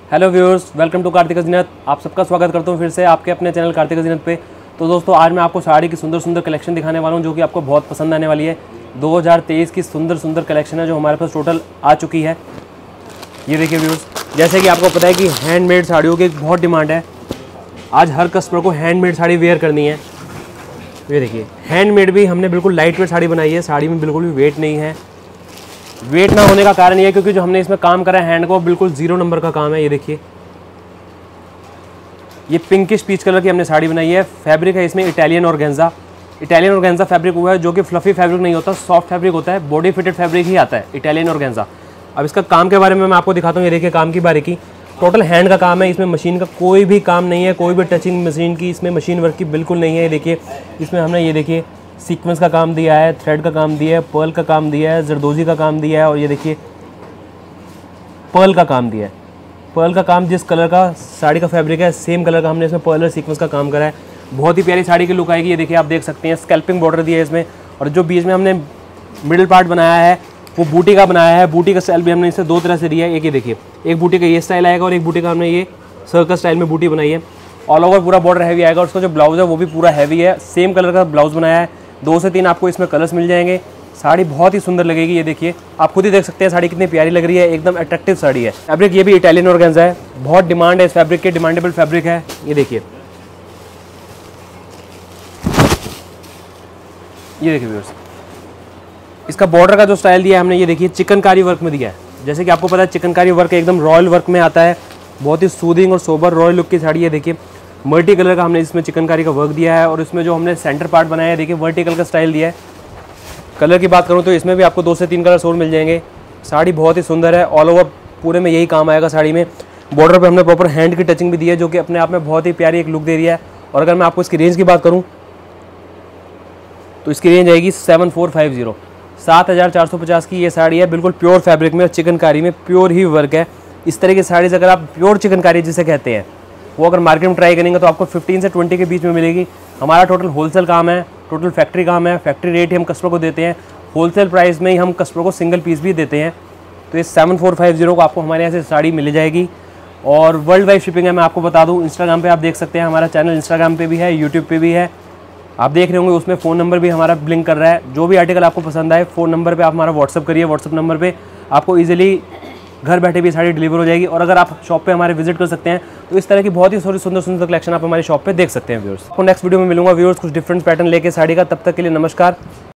Hello viewers, welcome to Kartik Zeenat. आप सबका स्वागत करता हूँ फिर से आपके अपने चैनल कार्तिक ज़ीनत पे। तो दोस्तों, आज मैं आपको साड़ी की सुंदर सुंदर कलेक्शन दिखाने वाला हूँ जो कि आपको बहुत पसंद आने वाली है। 2023 की सुंदर सुंदर कलेक्शन है जो हमारे पास टोटल आ चुकी है। ये देखिए व्यूअर्स, जैसे कि आपको पता है कि हैंडमेड साड़ियों की बहुत डिमांड है। आज हर कस्टमर को हैंडमेड साड़ी वेयर करनी है। ये देखिए, हैंडमेड भी हमने बिल्कुल लाइट वेट साड़ी बनाई है। साड़ी में बिल्कुल भी वेट नहीं है। वेट ना होने का कारण ये है क्योंकि जो हमने इसमें काम करा है हैंड को बिल्कुल 0 नंबर का काम है। ये देखिए, ये पिंकिश पीच कलर की हमने साड़ी बनाई है। फैब्रिक है इसमें Italian organza. Italian organza fabric हुआ है जो कि फ्लफी फैब्रिक नहीं होता, सॉफ्ट फैब्रिक होता है। बॉडी फिटेड फैब्रिक ही आता है इटालियन ऑर्गेन्जा। अब इसका काम के बारे में मैं आपको दिखाता हूँ। ये देखिए, काम की बारीकी, टोटल हैंड का काम है। इसमें मशीन का कोई भी काम नहीं है, कोई भी टचिंग मशीन की इसमें मशीन वर्क की बिल्कुल नहीं है। ये देखिए, इसमें हमने ये देखिए सीक्वेंस का काम दिया है, थ्रेड का काम दिया है, पर्ल का काम दिया है, जरदोजी का काम दिया है और ये देखिए पर्ल का काम दिया है। पर्ल का काम जिस कलर का साड़ी का फैब्रिक है सेम कलर का हमने इसमें पर्ल और सीक्वेंस का काम करा है। बहुत ही प्यारी साड़ी की लुक आएगी। ये देखिए, आप देख सकते हैं स्कैल्पिंग बॉर्डर दिया है इसमें और जो बीच में हमने मिडिल पार्ट बनाया है वो बूटी का बनाया है। बूटी का स्टाइल भी हमने इसे 2 तरह से दिया है। एक ये देखिए, एक बूटी का ये स्टाइल आएगा और एक बूटी का हमने ये सर्कल स्टाइल में बूटी बनाई है। ऑल ओवर पूरा बॉर्डर हैवी आएगा और उसका जो ब्लाउज है वो भी पूरा हैवी है। सेम कलर का ब्लाउज बनाया है। 2 से 3 आपको इसमें कलर्स मिल जाएंगे। साड़ी बहुत ही सुंदर लगेगी। ये देखिए, आप खुद ही देख सकते हैं साड़ी कितनी प्यारी लग रही है, एकदम अट्रैक्टिव साड़ी है। फैब्रिक ये भी इटालियन ऑर्गेन्जा है। बहुत डिमांड है इस फैब्रिक की, डिमांडेबल फैब्रिक है। ये देखिए, ये देखिए व्यूअर्स, इसका बॉर्डर का जो स्टाइल दिया है हमने, ये देखिए चिकनकारी वर्क में दिया है। जैसे कि आपको पता है चिकनकारी वर्क एकदम रॉयल वर्क में आता है। बहुत ही सूदिंग और सोबर रॉयल लुक की साड़ी है। देखिए, मल्टी कलर का हमने इसमें चिकनकारी का वर्क दिया है और इसमें जो हमने सेंटर पार्ट बनाया है देखिए वर्टिकल का स्टाइल दिया है। कलर की बात करूँ तो इसमें भी आपको 2 से 3 कलर्स और मिल जाएंगे। साड़ी बहुत ही सुंदर है। ऑल ओवर पूरे में यही काम आएगा साड़ी में। बॉर्डर पे हमने प्रॉपर हैंड की टचिंग भी दी है जो कि अपने आप में बहुत ही प्यारी एक लुक दे रही है। और अगर मैं आपको इसकी रेंज की बात करूँ तो इसकी रेंज आएगी 7450, 7450 की ये साड़ी है। बिल्कुल प्योर फैब्रिक में और चिकनकारी में प्योर ही वर्क है। इस तरह की साड़ीज़ अगर आप प्योर चिकनकारी जिसे कहते हैं वो अगर मार्केट में ट्राई करेंगे तो आपको 15 से 20 के बीच में मिलेगी। हमारा टोटल होलसेल काम है, टोटल फैक्ट्री काम है। फैक्ट्री रेट ही हम कस्टमर को देते हैं। होलसेल प्राइस में ही हम कस्टमर को सिंगल पीस भी देते हैं। तो इस 7450 को आपको हमारे यहाँ से साड़ी मिल जाएगी और वर्ल्ड वाइड शिपिंग है। मैं आपको बता दूँ, इंस्टाग्राम पे आप देख सकते हैं, हमारा चैनल इंस्टाग्राम पे भी है, यूट्यूब पे भी है। आप देख रहे होंगे उसमें फ़ोन नंबर भी हमारा ब्लिंक कर रहा है। जो भी आर्टिकल आपको पसंद आए फ़ोन नंबर पे आप हमारा व्हाट्सअप करिए। व्हाट्सअप नंबर पे आपको इजीली घर बैठे भी साड़ी डिलीवर हो जाएगी। और अगर आप शॉप पे हमारे विजिट कर सकते हैं तो इस तरह की बहुत ही सुंदर सुंदर कलेक्शन आप हमारी शॉप पे देख सकते हैं व्यूअर्स। आपको नेक्स्ट वीडियो में मिलूंगा व्यूअर्स कुछ डिफरेंट पैटर्न लेके साड़ी का। तब तक के लिए नमस्कार।